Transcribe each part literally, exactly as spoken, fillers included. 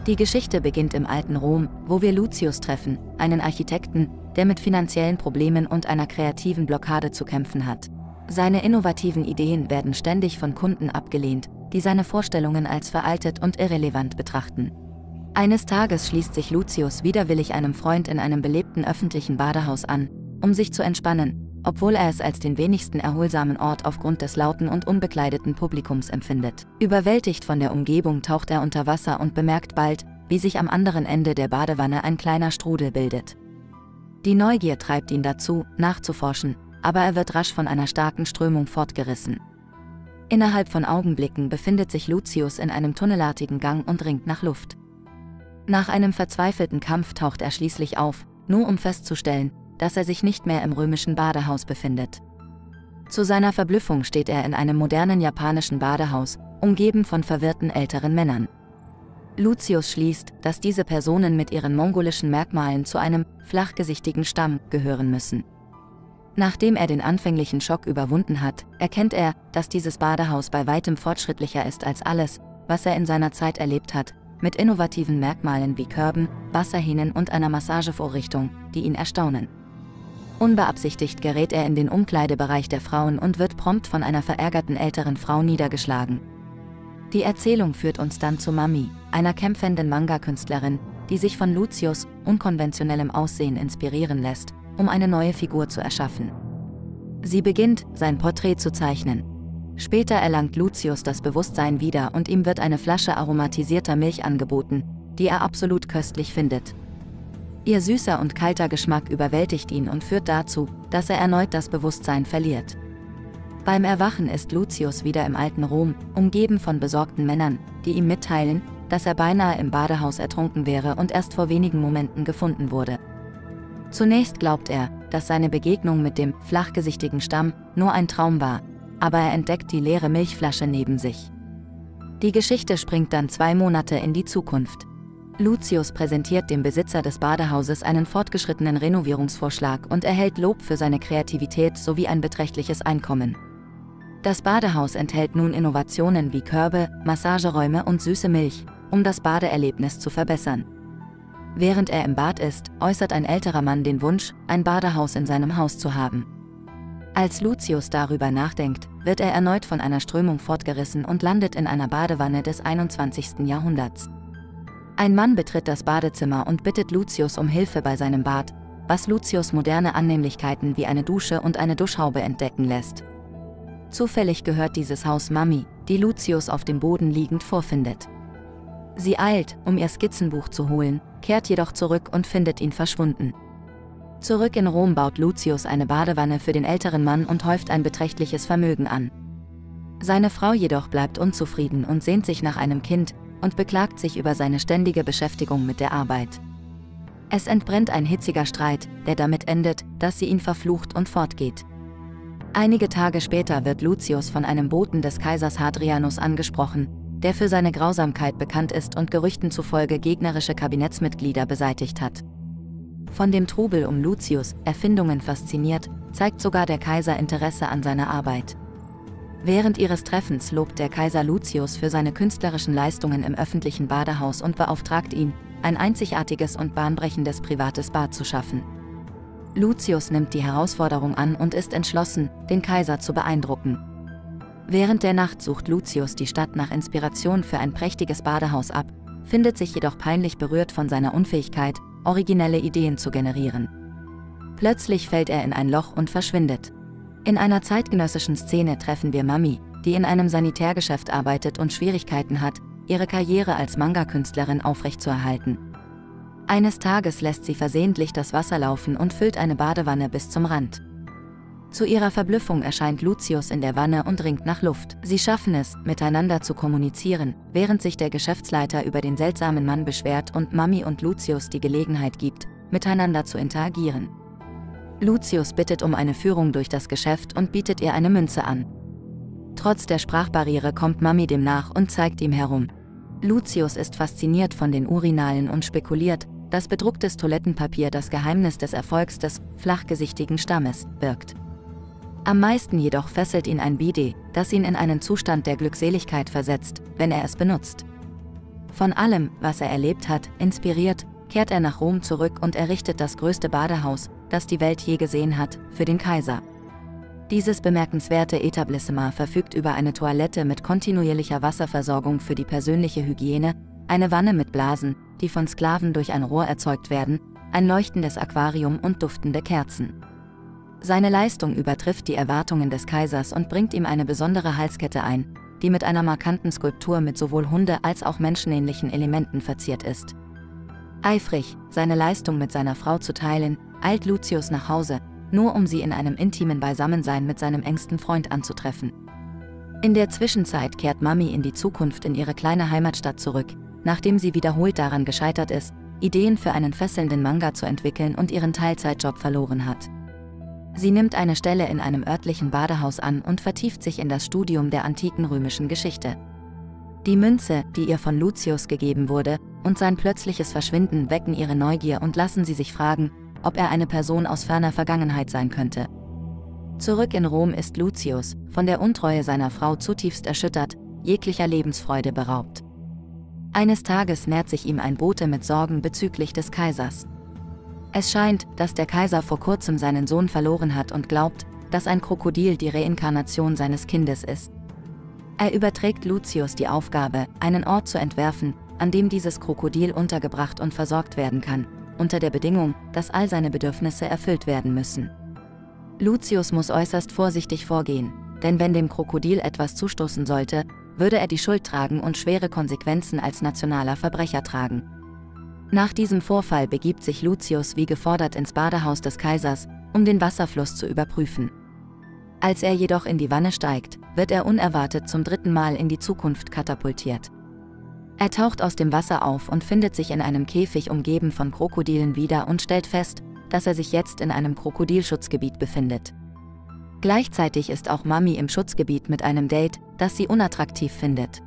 Die Geschichte beginnt im alten Rom, wo wir Lucius treffen, einen Architekten, der mit finanziellen Problemen und einer kreativen Blockade zu kämpfen hat. Seine innovativen Ideen werden ständig von Kunden abgelehnt, die seine Vorstellungen als veraltet und irrelevant betrachten. Eines Tages schließt sich Lucius widerwillig einem Freund in einem belebten öffentlichen Badehaus an, um sich zu entspannen, obwohl er es als den wenigsten erholsamen Ort aufgrund des lauten und unbekleideten Publikums empfindet. Überwältigt von der Umgebung taucht er unter Wasser und bemerkt bald, wie sich am anderen Ende der Badewanne ein kleiner Strudel bildet. Die Neugier treibt ihn dazu, nachzuforschen, aber er wird rasch von einer starken Strömung fortgerissen. Innerhalb von Augenblicken befindet sich Lucius in einem tunnelartigen Gang und ringt nach Luft. Nach einem verzweifelten Kampf taucht er schließlich auf, nur um festzustellen, dass er sich nicht mehr im römischen Badehaus befindet. Zu seiner Verblüffung steht er in einem modernen japanischen Badehaus, umgeben von verwirrten älteren Männern. Lucius schließt, dass diese Personen mit ihren mongolischen Merkmalen zu einem flachgesichtigen Stamm gehören müssen. Nachdem er den anfänglichen Schock überwunden hat, erkennt er, dass dieses Badehaus bei weitem fortschrittlicher ist als alles, was er in seiner Zeit erlebt hat, mit innovativen Merkmalen wie Körben, Wasserhähnen und einer Massagevorrichtung, die ihn erstaunen. Unbeabsichtigt gerät er in den Umkleidebereich der Frauen und wird prompt von einer verärgerten älteren Frau niedergeschlagen. Die Erzählung führt uns dann zu Mami, einer kämpfenden Manga-Künstlerin, die sich von Lucius' unkonventionellem Aussehen inspirieren lässt, um eine neue Figur zu erschaffen. Sie beginnt, sein Porträt zu zeichnen. Später erlangt Lucius das Bewusstsein wieder und ihm wird eine Flasche aromatisierter Milch angeboten, die er absolut köstlich findet. Ihr süßer und kalter Geschmack überwältigt ihn und führt dazu, dass er erneut das Bewusstsein verliert. Beim Erwachen ist Lucius wieder im alten Rom, umgeben von besorgten Männern, die ihm mitteilen, dass er beinahe im Badehaus ertrunken wäre und erst vor wenigen Momenten gefunden wurde. Zunächst glaubt er, dass seine Begegnung mit dem flachgesichtigen Stamm nur ein Traum war, aber er entdeckt die leere Milchflasche neben sich. Die Geschichte springt dann zwei Monate in die Zukunft. Lucius präsentiert dem Besitzer des Badehauses einen fortgeschrittenen Renovierungsvorschlag und erhält Lob für seine Kreativität sowie ein beträchtliches Einkommen. Das Badehaus enthält nun Innovationen wie Körbe, Massageräume und süße Milch, um das Badeerlebnis zu verbessern. Während er im Bad ist, äußert ein älterer Mann den Wunsch, ein Badehaus in seinem Haus zu haben. Als Lucius darüber nachdenkt, wird er erneut von einer Strömung fortgerissen und landet in einer Badewanne des einundzwanzigsten Jahrhunderts. Ein Mann betritt das Badezimmer und bittet Lucius um Hilfe bei seinem Bad, was Lucius moderne Annehmlichkeiten wie eine Dusche und eine Duschhaube entdecken lässt. Zufällig gehört dieses Haus Mami, die Lucius auf dem Boden liegend vorfindet. Sie eilt, um ihr Skizzenbuch zu holen, kehrt jedoch zurück und findet ihn verschwunden. Zurück in Rom baut Lucius eine Badewanne für den älteren Mann und häuft ein beträchtliches Vermögen an. Seine Frau jedoch bleibt unzufrieden und sehnt sich nach einem Kind und beklagt sich über seine ständige Beschäftigung mit der Arbeit. Es entbrennt ein hitziger Streit, der damit endet, dass sie ihn verflucht und fortgeht. Einige Tage später wird Lucius von einem Boten des Kaisers Hadrianus angesprochen, der für seine Grausamkeit bekannt ist und Gerüchten zufolge gegnerische Kabinettsmitglieder beseitigt hat. Von dem Trubel um Lucius' Erfindungen fasziniert, zeigt sogar der Kaiser Interesse an seiner Arbeit. Während ihres Treffens lobt der Kaiser Lucius für seine künstlerischen Leistungen im öffentlichen Badehaus und beauftragt ihn, ein einzigartiges und bahnbrechendes privates Bad zu schaffen. Lucius nimmt die Herausforderung an und ist entschlossen, den Kaiser zu beeindrucken. Während der Nacht sucht Lucius die Stadt nach Inspiration für ein prächtiges Badehaus ab, findet sich jedoch peinlich berührt von seiner Unfähigkeit, originelle Ideen zu generieren. Plötzlich fällt er in ein Loch und verschwindet. In einer zeitgenössischen Szene treffen wir Mami, die in einem Sanitärgeschäft arbeitet und Schwierigkeiten hat, ihre Karriere als Manga-Künstlerin aufrechtzuerhalten. Eines Tages lässt sie versehentlich das Wasser laufen und füllt eine Badewanne bis zum Rand. Zu ihrer Verblüffung erscheint Lucius in der Wanne und ringt nach Luft. Sie schaffen es, miteinander zu kommunizieren, während sich der Geschäftsleiter über den seltsamen Mann beschwert und Mami und Lucius die Gelegenheit gibt, miteinander zu interagieren. Lucius bittet um eine Führung durch das Geschäft und bietet ihr eine Münze an. Trotz der Sprachbarriere kommt Mami dem nach und zeigt ihm herum. Lucius ist fasziniert von den Urinalen und spekuliert, dass bedrucktes Toilettenpapier das Geheimnis des Erfolgs des flachgesichtigen Stammes birgt. Am meisten jedoch fesselt ihn ein Bidet, das ihn in einen Zustand der Glückseligkeit versetzt, wenn er es benutzt. Von allem, was er erlebt hat, inspiriert, kehrt er nach Rom zurück und errichtet das größte Badehaus, das die Welt je gesehen hat, für den Kaiser. Dieses bemerkenswerte Etablissement verfügt über eine Toilette mit kontinuierlicher Wasserversorgung für die persönliche Hygiene, eine Wanne mit Blasen, die von Sklaven durch ein Rohr erzeugt werden, ein leuchtendes Aquarium und duftende Kerzen. Seine Leistung übertrifft die Erwartungen des Kaisers und bringt ihm eine besondere Halskette ein, die mit einer markanten Skulptur mit sowohl Hunde- als auch menschenähnlichen Elementen verziert ist. Eifrig, seine Leistung mit seiner Frau zu teilen, eilt Lucius nach Hause, nur um sie in einem intimen Beisammensein mit seinem engsten Freund anzutreffen. In der Zwischenzeit kehrt Mami in die Zukunft in ihre kleine Heimatstadt zurück, nachdem sie wiederholt daran gescheitert ist, Ideen für einen fesselnden Manga zu entwickeln und ihren Teilzeitjob verloren hat. Sie nimmt eine Stelle in einem örtlichen Badehaus an und vertieft sich in das Studium der antiken römischen Geschichte. Die Münze, die ihr von Lucius gegeben wurde, und sein plötzliches Verschwinden wecken ihre Neugier und lassen sie sich fragen, ob er eine Person aus ferner Vergangenheit sein könnte. Zurück in Rom ist Lucius, von der Untreue seiner Frau zutiefst erschüttert, jeglicher Lebensfreude beraubt. Eines Tages nähert sich ihm ein Bote mit Sorgen bezüglich des Kaisers. Es scheint, dass der Kaiser vor kurzem seinen Sohn verloren hat und glaubt, dass ein Krokodil die Reinkarnation seines Kindes ist. Er überträgt Lucius die Aufgabe, einen Ort zu entwerfen, an dem dieses Krokodil untergebracht und versorgt werden kann, unter der Bedingung, dass all seine Bedürfnisse erfüllt werden müssen. Lucius muss äußerst vorsichtig vorgehen, denn wenn dem Krokodil etwas zustoßen sollte, würde er die Schuld tragen und schwere Konsequenzen als nationaler Verbrecher tragen. Nach diesem Vorfall begibt sich Lucius wie gefordert ins Badehaus des Kaisers, um den Wasserfluss zu überprüfen. Als er jedoch in die Wanne steigt, wird er unerwartet zum dritten Mal in die Zukunft katapultiert. Er taucht aus dem Wasser auf und findet sich in einem Käfig umgeben von Krokodilen wieder und stellt fest, dass er sich jetzt in einem Krokodilschutzgebiet befindet. Gleichzeitig ist auch Mami im Schutzgebiet mit einem Date, das sie unattraktiv findet.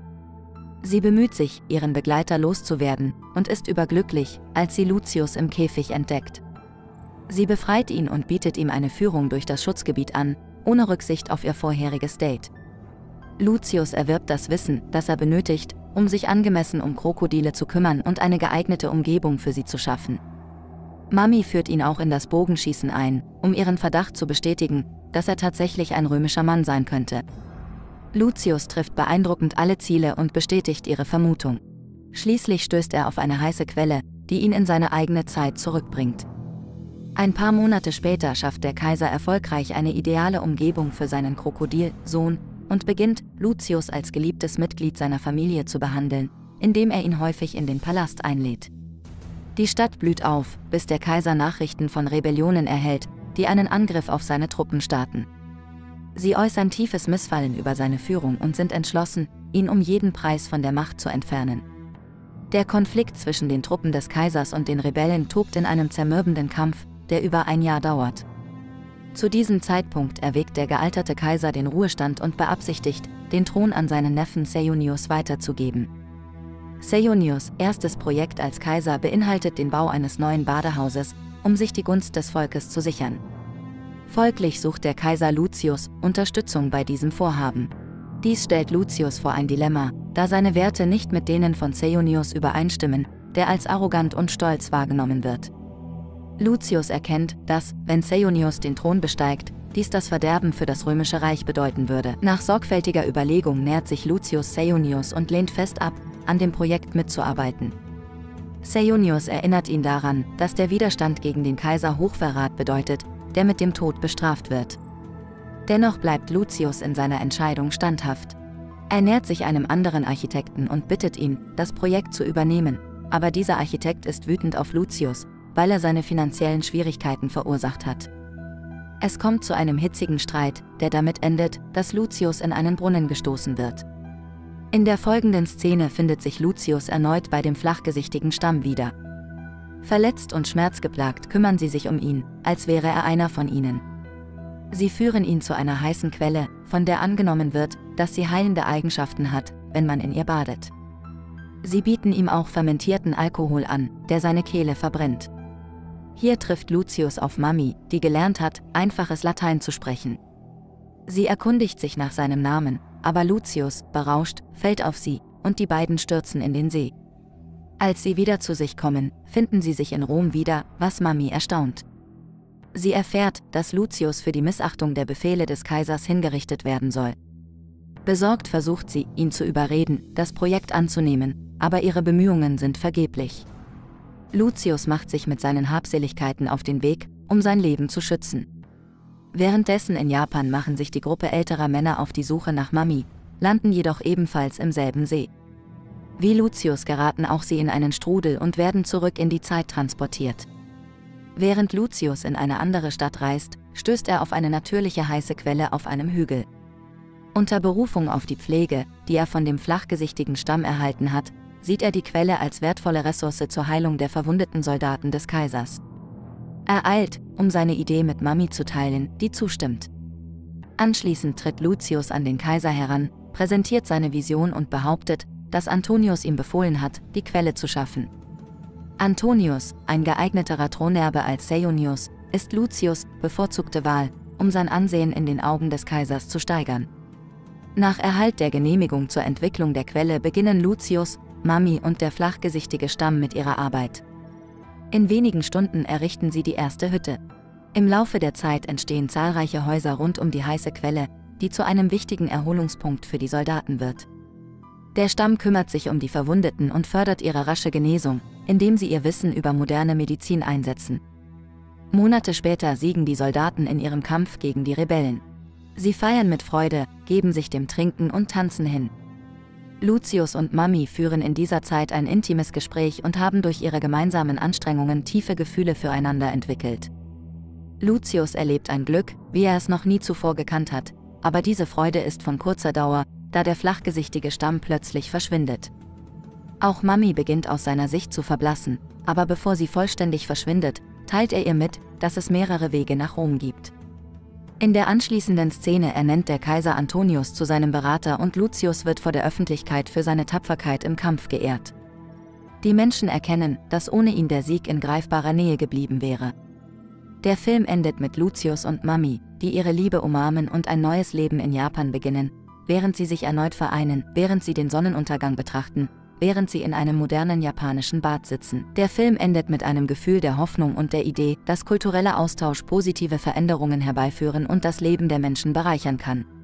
Sie bemüht sich, ihren Begleiter loszuwerden, und ist überglücklich, als sie Lucius im Käfig entdeckt. Sie befreit ihn und bietet ihm eine Führung durch das Schutzgebiet an, ohne Rücksicht auf ihr vorheriges Date. Lucius erwirbt das Wissen, das er benötigt, um sich angemessen um Krokodile zu kümmern und eine geeignete Umgebung für sie zu schaffen. Mami führt ihn auch in das Bogenschießen ein, um ihren Verdacht zu bestätigen, dass er tatsächlich ein römischer Mann sein könnte. Lucius trifft beeindruckend alle Ziele und bestätigt ihre Vermutung. Schließlich stößt er auf eine heiße Quelle, die ihn in seine eigene Zeit zurückbringt. Ein paar Monate später schafft der Kaiser erfolgreich eine ideale Umgebung für seinen Krokodilsohn und beginnt, Lucius als geliebtes Mitglied seiner Familie zu behandeln, indem er ihn häufig in den Palast einlädt. Die Stadt blüht auf, bis der Kaiser Nachrichten von Rebellionen erhält, die einen Angriff auf seine Truppen starten. Sie äußern tiefes Missfallen über seine Führung und sind entschlossen, ihn um jeden Preis von der Macht zu entfernen. Der Konflikt zwischen den Truppen des Kaisers und den Rebellen tobt in einem zermürbenden Kampf, der über ein Jahr dauert. Zu diesem Zeitpunkt erwägt der gealterte Kaiser den Ruhestand und beabsichtigt, den Thron an seinen Neffen Seijonius weiterzugeben. Seijonius' erstes Projekt als Kaiser beinhaltet den Bau eines neuen Badehauses, um sich die Gunst des Volkes zu sichern. Folglich sucht der Kaiser Lucius Unterstützung bei diesem Vorhaben. Dies stellt Lucius vor ein Dilemma, da seine Werte nicht mit denen von Seijonius übereinstimmen, der als arrogant und stolz wahrgenommen wird. Lucius erkennt, dass, wenn Seijonius den Thron besteigt, dies das Verderben für das Römische Reich bedeuten würde. Nach sorgfältiger Überlegung nähert sich Lucius Seijonius und lehnt fest ab, an dem Projekt mitzuarbeiten. Seijonius erinnert ihn daran, dass der Widerstand gegen den Kaiser Hochverrat bedeutet, der mit dem Tod bestraft wird. Dennoch bleibt Lucius in seiner Entscheidung standhaft. Er nähert sich einem anderen Architekten und bittet ihn, das Projekt zu übernehmen, aber dieser Architekt ist wütend auf Lucius, weil er seine finanziellen Schwierigkeiten verursacht hat. Es kommt zu einem hitzigen Streit, der damit endet, dass Lucius in einen Brunnen gestoßen wird. In der folgenden Szene findet sich Lucius erneut bei dem flachgesichtigen Stamm wieder. Verletzt und schmerzgeplagt kümmern sie sich um ihn, als wäre er einer von ihnen. Sie führen ihn zu einer heißen Quelle, von der angenommen wird, dass sie heilende Eigenschaften hat, wenn man in ihr badet. Sie bieten ihm auch fermentierten Alkohol an, der seine Kehle verbrennt. Hier trifft Lucius auf Mami, die gelernt hat, einfaches Latein zu sprechen. Sie erkundigt sich nach seinem Namen, aber Lucius, berauscht, fällt auf sie, und die beiden stürzen in den See. Als sie wieder zu sich kommen, finden sie sich in Rom wieder, was Mami erstaunt. Sie erfährt, dass Lucius für die Missachtung der Befehle des Kaisers hingerichtet werden soll. Besorgt versucht sie, ihn zu überreden, das Projekt anzunehmen, aber ihre Bemühungen sind vergeblich. Lucius macht sich mit seinen Habseligkeiten auf den Weg, um sein Leben zu schützen. Währenddessen in Japan machen sich die Gruppe älterer Männer auf die Suche nach Mami, landen jedoch ebenfalls im selben See. Wie Lucius geraten auch sie in einen Strudel und werden zurück in die Zeit transportiert. Während Lucius in eine andere Stadt reist, stößt er auf eine natürliche heiße Quelle auf einem Hügel. Unter Berufung auf die Pflege, die er von dem flachgesichtigen Stamm erhalten hat, sieht er die Quelle als wertvolle Ressource zur Heilung der verwundeten Soldaten des Kaisers. Er eilt, um seine Idee mit Mami zu teilen, die zustimmt. Anschließend tritt Lucius an den Kaiser heran, präsentiert seine Vision und behauptet, dass Antonius ihm befohlen hat, die Quelle zu schaffen. Antonius, ein geeigneterer Thronerbe als Seunius, ist Lucius' bevorzugte Wahl, um sein Ansehen in den Augen des Kaisers zu steigern. Nach Erhalt der Genehmigung zur Entwicklung der Quelle beginnen Lucius, Mami und der flachgesichtige Stamm mit ihrer Arbeit. In wenigen Stunden errichten sie die erste Hütte. Im Laufe der Zeit entstehen zahlreiche Häuser rund um die heiße Quelle, die zu einem wichtigen Erholungspunkt für die Soldaten wird. Der Stamm kümmert sich um die Verwundeten und fördert ihre rasche Genesung, indem sie ihr Wissen über moderne Medizin einsetzen. Monate später siegen die Soldaten in ihrem Kampf gegen die Rebellen. Sie feiern mit Freude, geben sich dem Trinken und Tanzen hin. Lucius und Mami führen in dieser Zeit ein intimes Gespräch und haben durch ihre gemeinsamen Anstrengungen tiefe Gefühle füreinander entwickelt. Lucius erlebt ein Glück, wie er es noch nie zuvor gekannt hat, aber diese Freude ist von kurzer Dauer, da der flachgesichtige Stamm plötzlich verschwindet. Auch Mami beginnt aus seiner Sicht zu verblassen, aber bevor sie vollständig verschwindet, teilt er ihr mit, dass es mehrere Wege nach Rom gibt. In der anschließenden Szene ernennt der Kaiser Antonius zu seinem Berater und Lucius wird vor der Öffentlichkeit für seine Tapferkeit im Kampf geehrt. Die Menschen erkennen, dass ohne ihn der Sieg in greifbarer Nähe geblieben wäre. Der Film endet mit Lucius und Mami, die ihre Liebe umarmen und ein neues Leben in Japan beginnen, während sie sich erneut vereinen, während sie den Sonnenuntergang betrachten, während sie in einem modernen japanischen Bad sitzen. Der Film endet mit einem Gefühl der Hoffnung und der Idee, dass kultureller Austausch positive Veränderungen herbeiführen und das Leben der Menschen bereichern kann.